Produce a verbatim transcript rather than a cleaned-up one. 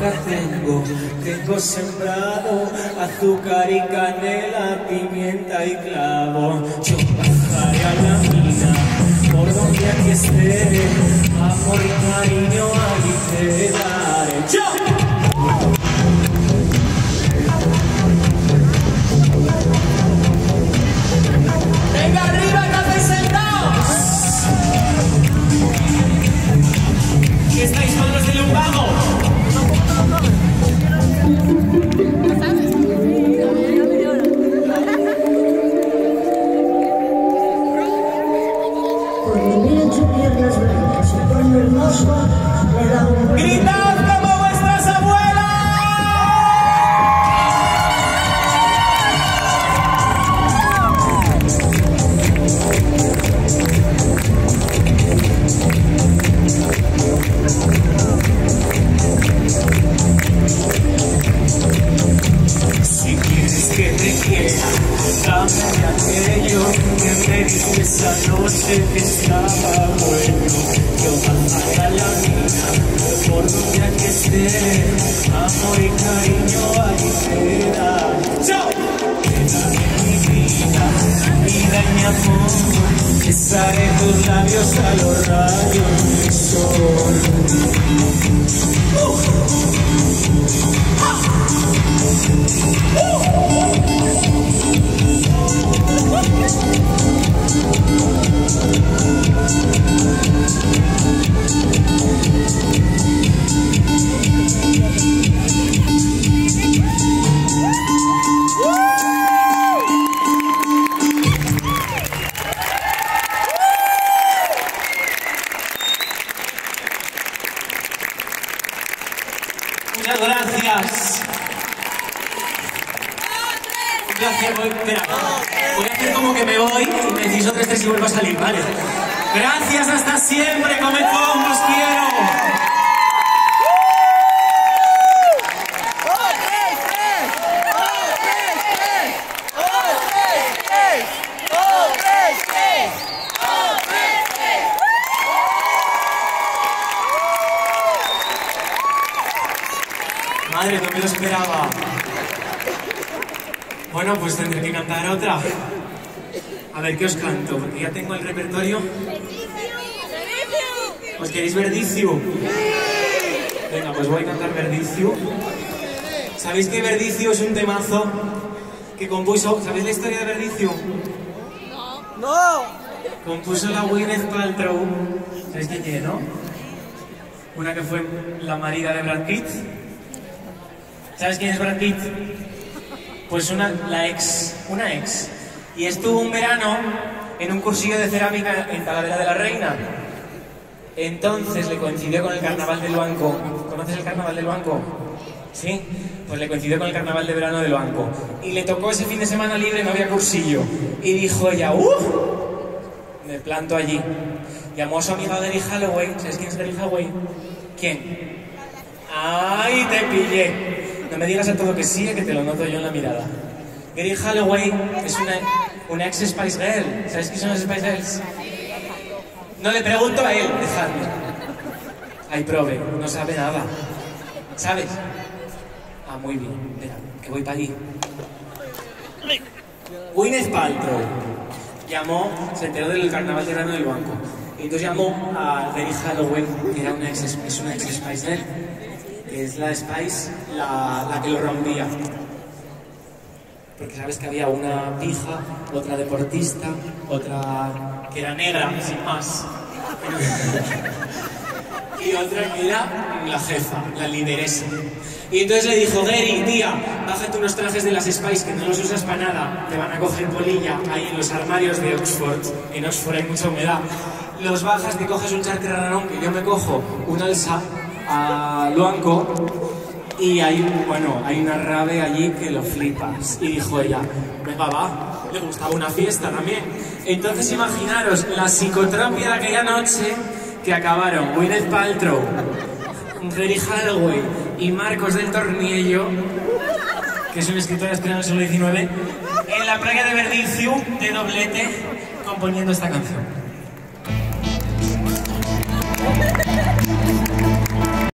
azúcar tengo, tengo sembrado azúcar y canela, pimienta y clavo. Yo bajaré a la mina, por donde aquí esté, amor y cariño allí te daré. ¡Yo! ¡Venga arriba, que hacéis sentados! ¿Qué estáis con los de lumbago? Por vivir en sus piernas blancas y cuando hermoso le da un... ¡Gritad como vuestras abuelas! Si quieres que te quiera, dame de aquello que me diste esa noche que estaba bueno. Yo bajaré a la mina, por donde aquí esté, amor y cariño ahí te da. ¡Chao! Quédame mi vida, vida y mi amor, besaré tus labios a los rayos del sol. ¡Uh! Muchas gracias. Gracias, voy, espera, voy a hacer como que me voy y me decís otra vez si vuelvo a salir, ¿vale? Gracias, hasta siempre, comezón, os quiero. Madre, no me lo esperaba. Bueno, pues tendré que cantar otra. A ver, ¿qué os canto? Porque ya tengo el repertorio. ¿Os queréis Verdicio? Venga, pues voy a cantar Verdicio. ¿Sabéis que Verdicio es un temazo que compuso? ¿Sabéis la historia de Verdicio? No. ¡No! Compuso la Gwyneth Paltrow. ¿Sabéis quién es, no? Una que fue la marida de Brad Pitt. ¿Sabes quién es Brad Pitt? Pues una, la ex, una ex. Y estuvo un verano en un cursillo de cerámica en Talavera de la Reina. Entonces le coincidió con el Carnaval del Banco. ¿Conoces el Carnaval del Banco? ¿Sí? Pues le coincidió con el Carnaval de verano del Banco. Y le tocó ese fin de semana libre, no había cursillo. Y dijo ella, ¡uh! Me planto allí. Llamó a su amiga Gary Holloway. ¿Sabes quién es Gary Holloway? ¿Quién? ¡Ay, te pillé! No me digas a todo que sí, que te lo noto yo en la mirada. Gary Holloway es una, una ex Spice Girl. ¿Sabes qué son las Spice Girls? No le pregunto a él, dejadme. Ay, prove, no sabe nada. ¿Sabes? Ah, muy bien. Espera, que voy para allí. Gwyneth Paltrow llamó, se enteró del carnaval de verano del Banco. Y entonces llamó a Gary Holloway, que era una ex, es una ex Spice Girl. Que es la Spice, la, la que lo rompía. Porque sabes que había una pija, otra deportista, otra que era negra, sin más. Y otra que era la jefa, la lideresa. Y entonces le dijo, Gary, tía, bájate unos trajes de las Spice que no los usas para nada, te van a coger polilla ahí en los armarios de Oxford. En Oxford hay mucha humedad. Los bajas, te coges un charquerarrón, que yo me cojo un alza a Luanco y hay, bueno, hay una rave allí que lo flipas. Y dijo ella, venga, va, le gustaba una fiesta también. Entonces imaginaros la psicotropia de aquella noche que acabaron Gwyneth Paltrow, Gary Holloway y Marcos del Torniello, que es un escritor español del siglo diecinueve, en la playa de Verdicio de doblete componiendo esta canción.